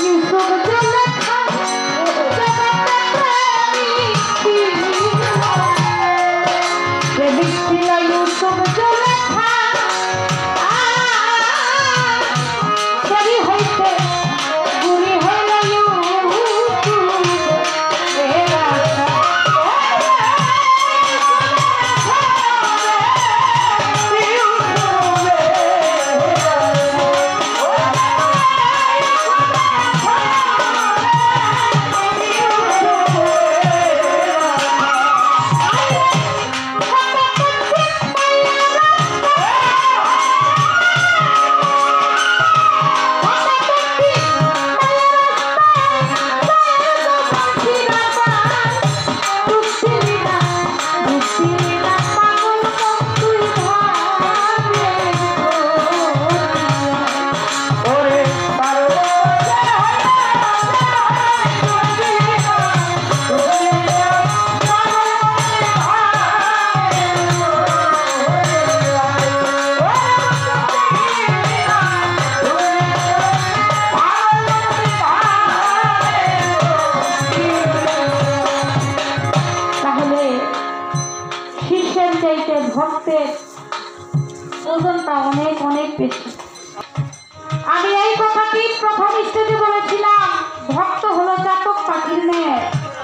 ভক্তের ওজনটা অনেক অনেক বেশি। আমি এই কথাটি প্রথম স্টেজে বলেছিলাম, ভক্ত হলো চাতক পাখির মেয়ে,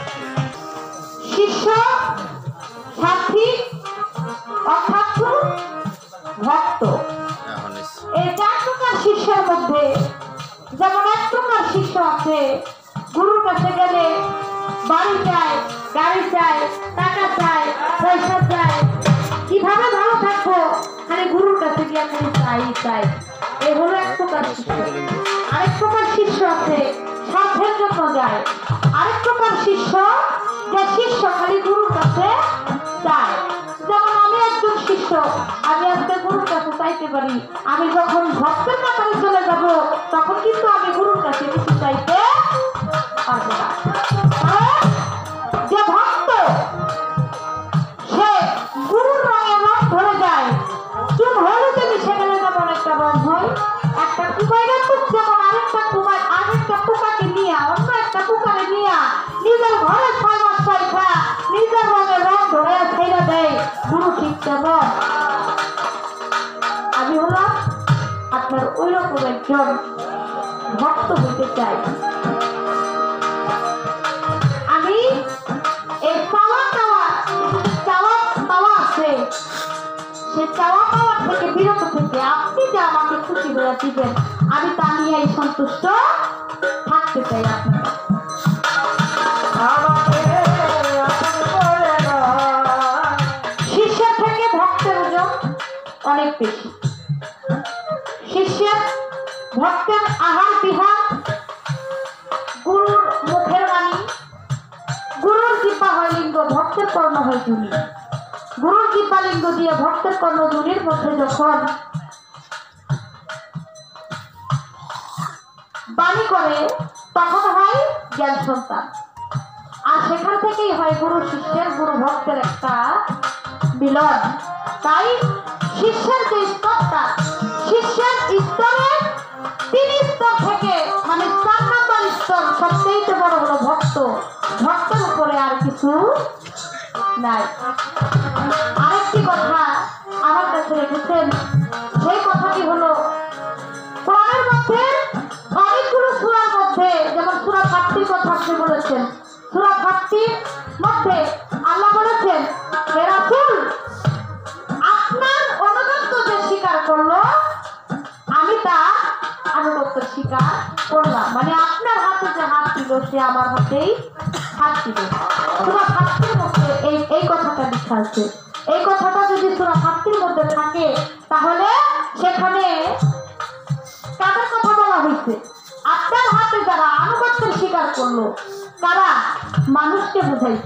শিষ্য সাথী অর্থাৎ ভক্ত। এই চার প্রকার শিষ্যের মধ্যে যেমন এক প্রকার শিষ্য আছে, গুরুর কাছে গেলে বাড়ি চায়, গাড়ি চায়, টাকা চায়, পয়সা চায়, কিভাবে ভালো থাকবো খালি গুরুর কাছে গিয়ে খালি চাই চাই। এই হলো এক প্রকার শিষ্য। আরেক প্রকার শিষ্য আছে স্বার্থের জন্য যায়। আরেক প্রকার শিষ্য যে শিষ্য খালি গুরুর কাছে চায়। যেমন আমি একজন শিষ্য, আমি আজকে গুরুর কাছে চাইতে পারি, আমি যখন ভক্তের কাতারে চলে যাব তখন কিন্তু আমি গুরুর কাছে কিছু চাইতে পারবো না। যে ভক্ত সে গুরুর রঙে রং ধরে যায়, চুন হলুদে মিশে গেলে যেমন একটা রং হয়, একটা কুমারের খুব যেমন আরেকটা কুমার আরেকটা পোকাকে নিয়ে অন্য একটা পোকারে নিয়ে নিজের ঘরে 6 মাস পয়সা নিজের রঙে রং ধরে ছেড়ে দেয়, গুরু ঠিক তেমন আমি হলাম আপনার ওই রকম একজন ভক্ত হতে চাই। আমি এই পাওয়া আছে সে চাওয়া পাওয়া থেকে বিরত থেকে আপনি যে আমাকে খুশি হয়ে দিবেন আমি তা নিয়ে সন্তুষ্ট থাকতে চাই। শিষ্যের থেকে ভক্তের ওজন অনেক বেশি। শিষ্যের ভক্তের আহার বিহার, গুরুর মুখের বাণী, গুরুর কৃপা হয় লিঙ্গ, ভক্তের কর্ণ হয় জুনি। গুরুর কৃপা লিঙ্গ দিয়ে ভক্তের কর্ণ জুনির মধ্যে যখন বাণী করে তখন হয় জ্ঞান সন্তান। আর সেখান থেকেই হয় গুরু শিষ্যের গুরু ভক্তের একটা মিলন। তাই শিষ্যের যে স্তরটা, শিষ্যের স্তরের 3 স্তর থেকে মানে 4 নম্বর স্তর সবচেয়ে বড় হলো ভক্ত। ভক্তের উপরে আর কিছু নাই। আরেকটি কথা আমার কাছে রেখেছেন, সেই কথাটি হলো কোরআনের মধ্যে অনেকগুলো সূরার মধ্যে যেমন সূরা ফাতির কথা আপনি বলেছেন, সূরা ফাতির মধ্যে আল্লাহ বলেছেন হে রাসূল আপনার অনুগত্য যে স্বীকার করলো আমি তার আনুগত্য স্বীকার করলাম, মানে আপনার হাতে যে হাত দিল সে আমার হাতেই হাত দিল। সূরা ফাতির মধ্যে এই কথাটা লেখা আছে। এই কথাটা যদি সূরা ফাতির মধ্যে থাকে তাহলে সেখানে কাদের কথা বলা হয়েছে? আপনার হাতে যারা আনুগত্য স্বীকার করলো তারা মানুষকে বুঝাইছে,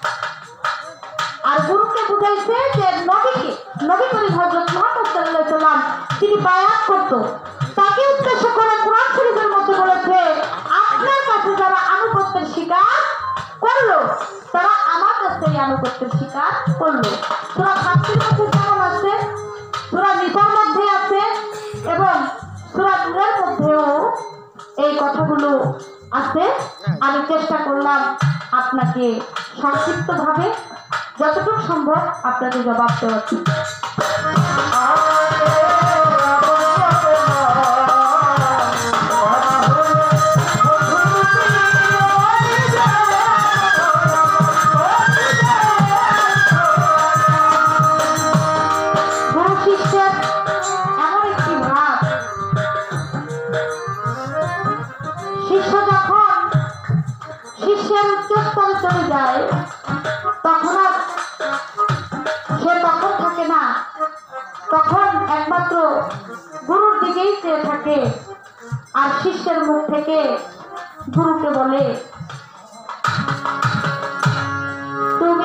আর গুরুকে বুঝাইছে যে নবীকে, নবী করিম হযরত মুহাম্মদ সাল্লাল্লাহু আলাইহি ওয়াসাল্লাম তিনি বায়াত করত, তাকে উদ্দেশ্য করে কোরআন শরীফের মধ্যে বলেছে আপনার কাছে যারা আনুগত্যের স্বীকার করলো তারা আমার কাছেই আনুগত্যের স্বীকার করলো। সূরা ফাতির মধ্যে যেমন আছে, সূরা নিসার মধ্যে আছে এবং সূরা নূরের মধ্যেও এই কথা প্রশ্নগুলো আছে আমি চেষ্টা করলাম আপনাকে সংক্ষিপ্তভাবে যতটুকু সম্ভব আপনাকে জবাব দেওয়ার। শিষ্যের উচ্চস্তরে চলে যায় তখন আর সে তখন থাকে না, তখন একমাত্র গুরুর দিকেই চেয়ে থাকে। আর শিষ্যের মুখ থেকে গুরুকে বলে, তুমি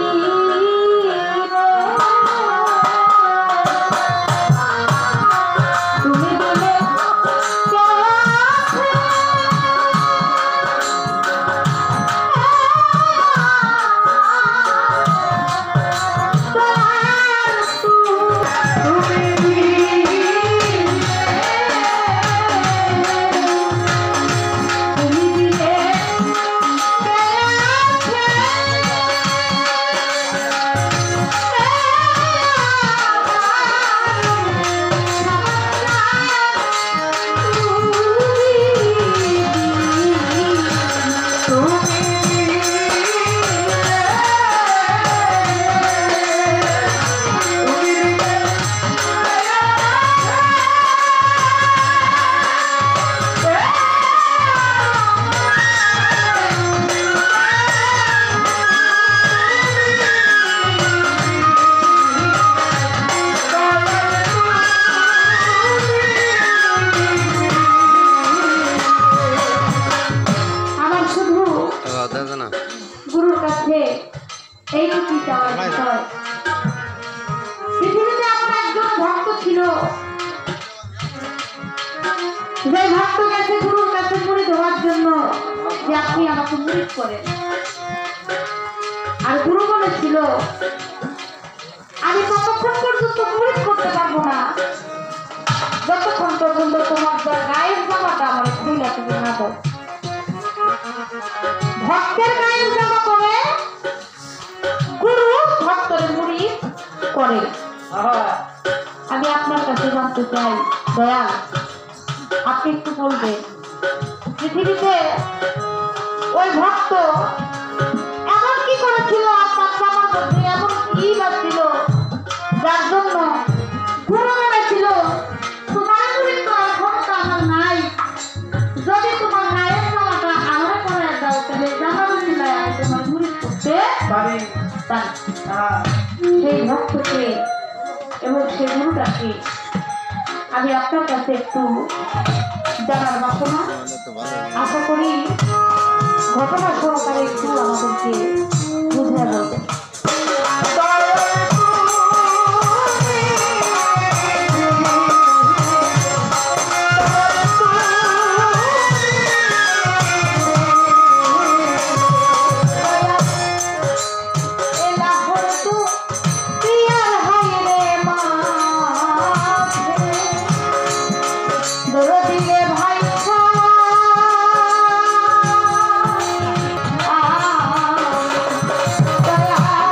গুরুর কাছে এইটুকুই চাওয়ার বিষয়। পৃথিবীতে এমন একজন ভক্ত ছিল, যে ভক্ত গেছে গুরুর কাছে মুড়ি দেওয়ার জন্য যে আপনি আমাকে মুড়ি করেন। আর গুরু বলেছিল, আমি ততক্ষণ পর্যন্ত মুড়ি করতে পারবো না যতক্ষণ পর্যন্ত তোমার গায়ের জামাটা আমার খুলে তুমি না দাও। ভক্তের গায়ের জামা করে গুরু ভক্তের মুড়ি করে। আমি আপনার কাছে জানতে চাই দয়াল, আপনি একটু বলবেন পৃথিবীতে ওই ভক্ত এমন কি করেছিল, আপনার জামার মধ্যে এমন কি বা ছিল যার জন্য গুরু বলেছিল তোমার মুড়ি করার ক্ষমতা আমার নাই, যদি তোমার গায়ের জামাটা আমার করে দাও তাহলে জামা মিলায় তোমার মুড়ি করতে পারি। সেই ভক্তকে এবং সেই গুরুটাকে আমি আপনার কাছে একটু জানার বাসনা, আশা করি ঘটনা সহকারে একটু আমাদেরকে বুঝিয়ে বলবেন। ভাই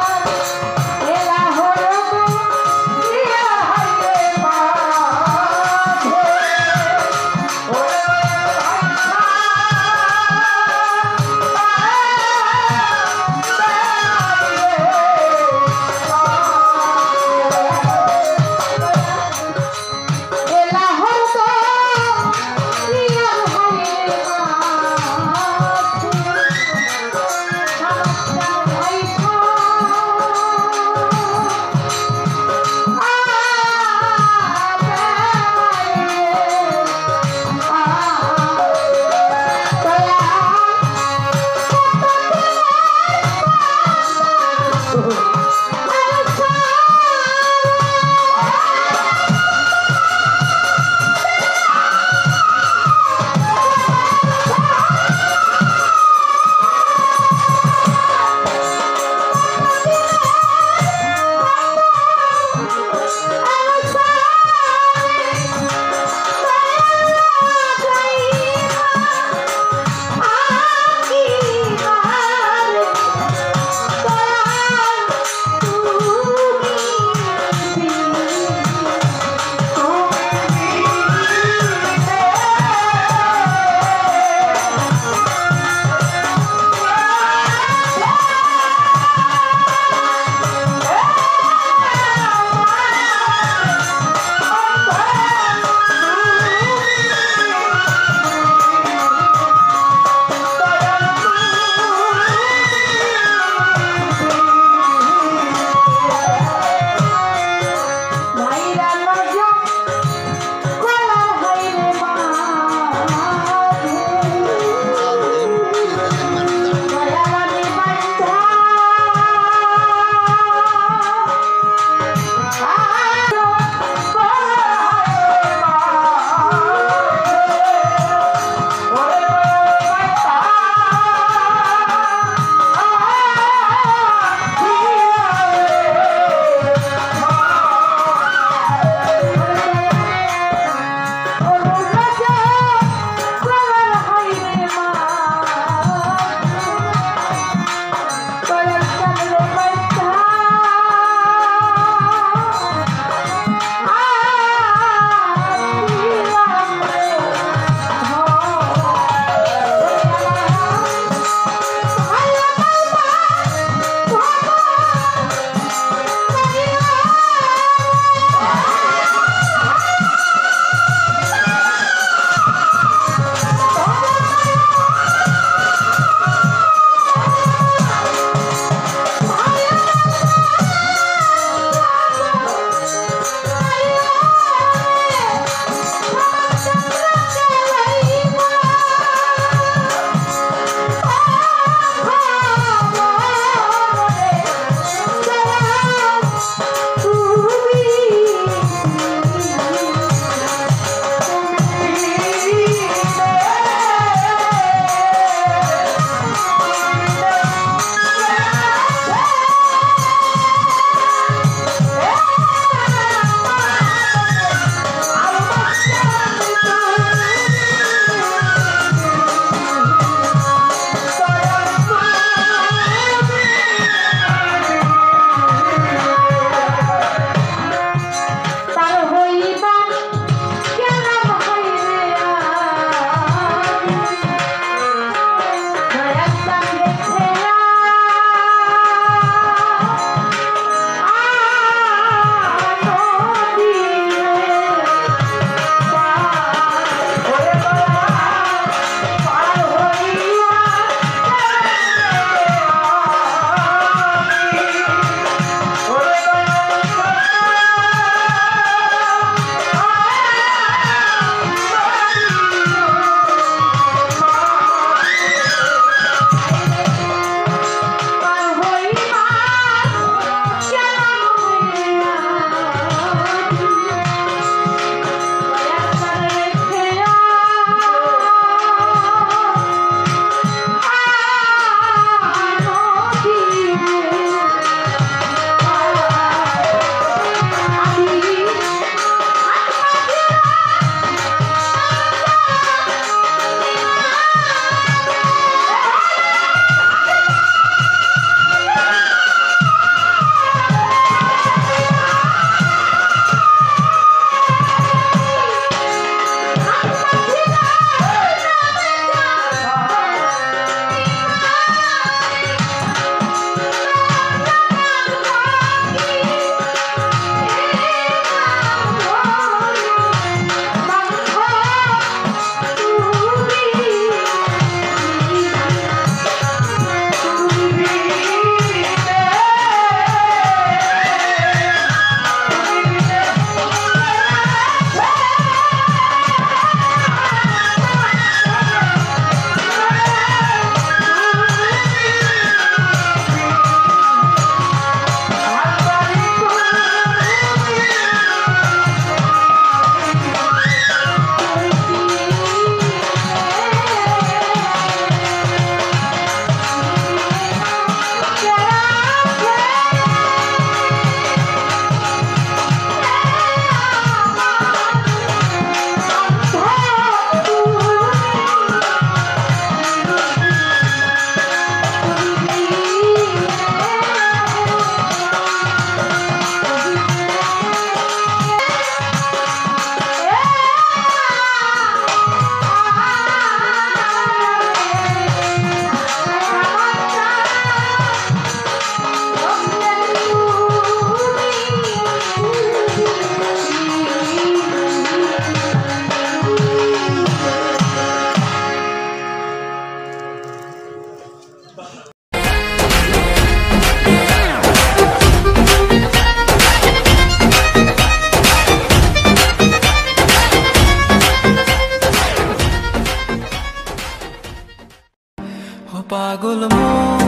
পাগল মন